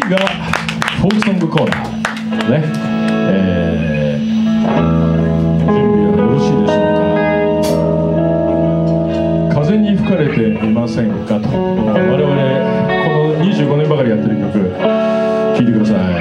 がフォークソングコーナーね、準備はよろしいでしょうか。風に吹かれてみませんかと、我々この25年ばかりやってる曲聴いてください。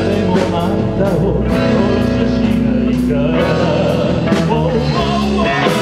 Oh, oh, oh.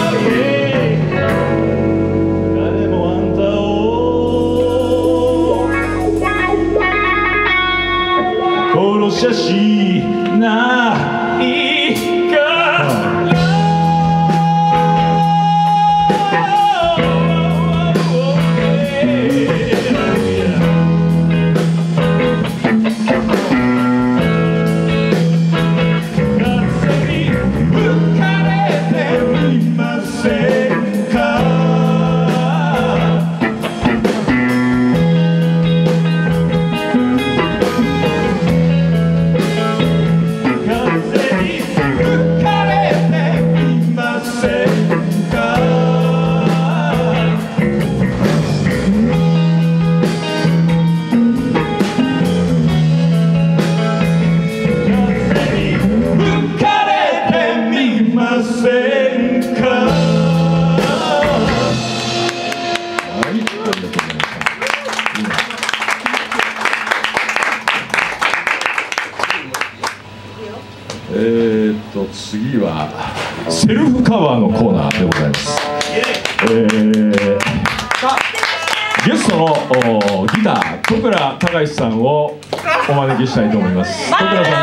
次はセルフカバーのコーナーでございます。ゲストのギター、戸倉隆さんをお招きしたいと思います。戸倉さん